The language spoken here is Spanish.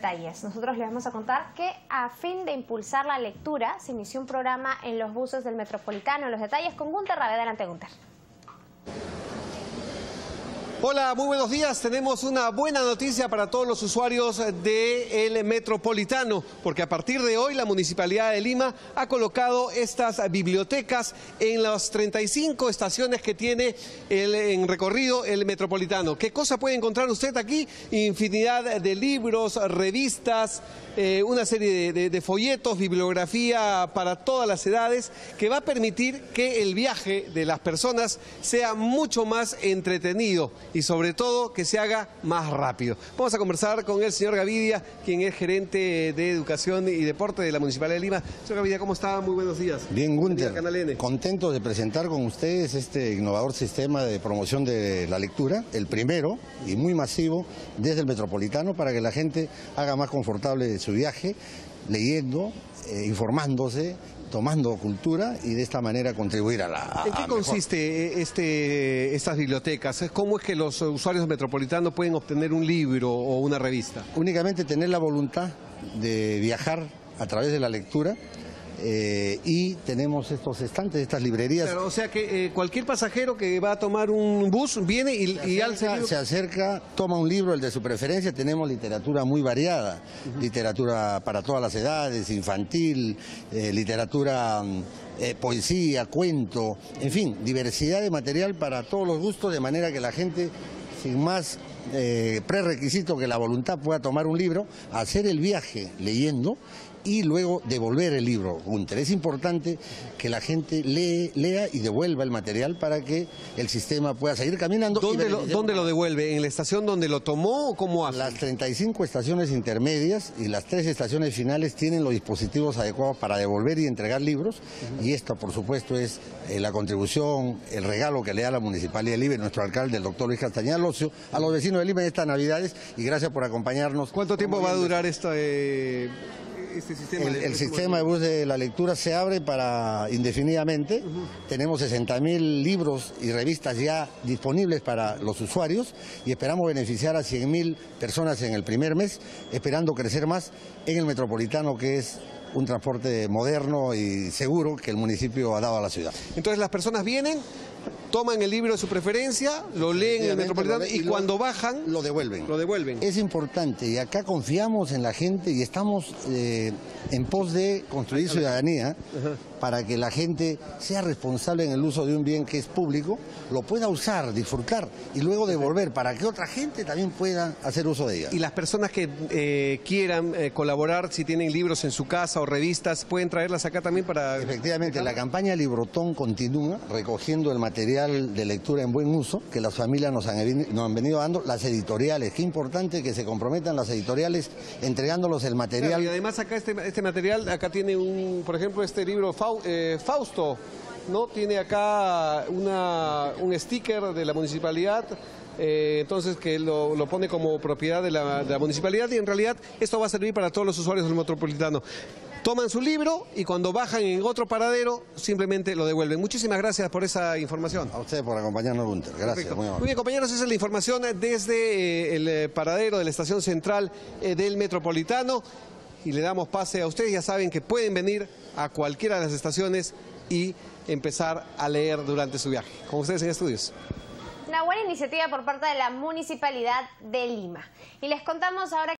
Detalles. Nosotros les vamos a contar que a fin de impulsar la lectura se inició un programa en los buses del Metropolitano. Los detalles con Gunter Rabe. Adelante, Gunter. Hola, muy buenos días. Tenemos una buena noticia para todos los usuarios del Metropolitano, porque a partir de hoy la Municipalidad de Lima ha colocado estas bibliotecas en las 35 estaciones que tiene en recorrido el Metropolitano. ¿Qué cosa puede encontrar usted aquí? Infinidad de libros, revistas, una serie de folletos, bibliografía para todas las edades, que va a permitir que el viaje de las personas sea mucho más entretenido y sobre todo que se haga más rápido. Vamos a conversar con el señor Gavidia, quien es gerente de Educación y Deporte de la Municipalidad de Lima. Señor Gavidia, ¿cómo está? Muy buenos días. Bien, Gunter, contento de presentar con ustedes este innovador sistema de promoción de la lectura, el primero y muy masivo desde el Metropolitano, para que la gente haga más confortable su viaje, leyendo, informándose, tomando cultura y de esta manera contribuir a la... ¿En qué consiste estas bibliotecas? ¿Cómo es que los usuarios metropolitanos pueden obtener un libro o una revista? Únicamente tener la voluntad de viajar a través de la lectura. Y tenemos estos estantes, estas librerías. Claro, o sea que cualquier pasajero que va a tomar un bus viene se acerca, toma un libro, el de su preferencia. Tenemos literatura muy variada, literatura para todas las edades, infantil, literatura, poesía, cuento, en fin, diversidad de material para todos los gustos, de manera que la gente, sin más prerequisito que la voluntad, pueda tomar un libro, hacer el viaje leyendo y luego devolver el libro, Gunter. Es importante que la gente lea y devuelva el material para que el sistema pueda seguir caminando. ¿Dónde lo devuelve? ¿En la estación donde lo tomó o cómo hace? Las 35 estaciones intermedias y las 3 estaciones finales tienen los dispositivos adecuados para devolver y entregar libros, y esto, por supuesto, es la contribución, el regalo que le da la Municipalidad de Lima, nuestro alcalde, el doctor Luis Castañeda Locio, a los vecinos de Lima en estas Navidades, y gracias por acompañarnos. ¿Cuánto tiempo va a durar este sistema? El sistema de bus de la lectura se abre para indefinidamente. Tenemos 60.000 libros y revistas ya disponibles para los usuarios y esperamos beneficiar a 100.000 personas en el primer mes, esperando crecer más en el Metropolitano, que es un transporte moderno y seguro que el municipio ha dado a la ciudad. Entonces las personas vienen, toman el libro de su preferencia, lo leen en el Metropolitano y cuando bajan lo devuelven. Es importante, y acá confiamos en la gente y estamos en pos de construir ciudadanía para que la gente sea responsable en el uso de un bien que es público, lo pueda usar, disfrutar y luego devolver para que otra gente también pueda hacer uso de ella. Y las personas que quieran colaborar, si tienen libros en su casa o revistas, pueden traerlas acá también para... Efectivamente, la campaña Librotón continúa recogiendo el material de lectura en buen uso que las familias nos han venido dando, las editoriales. Qué importante que se comprometan las editoriales entregándolos el material. Claro, y además acá este material, acá tiene por ejemplo, este libro Fausto, ¿no? Tiene acá un sticker de la municipalidad, entonces que lo pone como propiedad de la municipalidad, y en realidad esto va a servir para todos los usuarios del Metropolitano. Toman su libro y cuando bajan en otro paradero simplemente lo devuelven. Muchísimas gracias por esa información. A usted por acompañarnos, Gunter. Gracias. Muy bien, compañeros, esa es la información desde el paradero de la estación central del Metropolitano. Y le damos pase a ustedes. Ya saben que pueden venir a cualquiera de las estaciones y empezar a leer durante su viaje. Con ustedes en estudios. Una buena iniciativa por parte de la Municipalidad de Lima. Y les contamos ahora